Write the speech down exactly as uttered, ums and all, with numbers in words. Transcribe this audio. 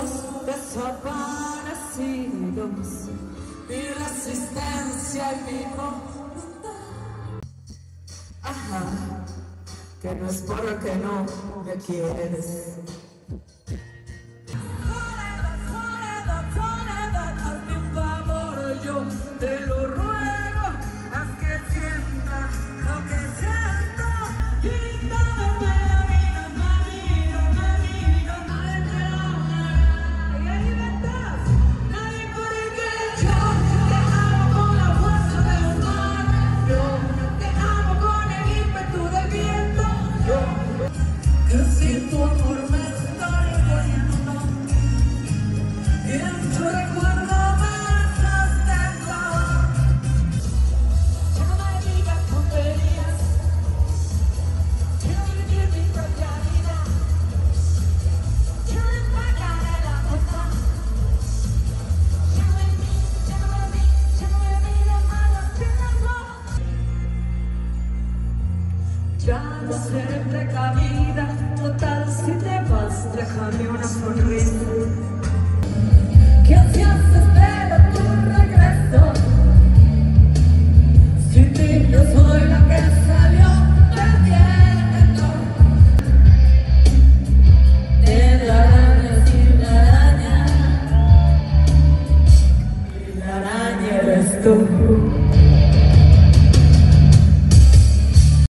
los desaparecidos, mi resistencia y mi voluntad. Ajá, que no es porque no me quieres. Te lo ruego, haz que sienta lo que siento. Y dame la vida, mamita, mamita, nadie te la dará. Y ahí estás, nadie puede que yo te amo con la fuerza de un mar. Yo te amo con el ímpetu del viento. Yo, que si tu amor me está envolviendo, y en tu recuerdo ya no seré precavida, total si te vas, déjame una sonrisa. ¿Qué ansias espero tu regreso? Sin ti yo soy la que salió perdiendo. De la araña sin la araña, y la araña eres tú.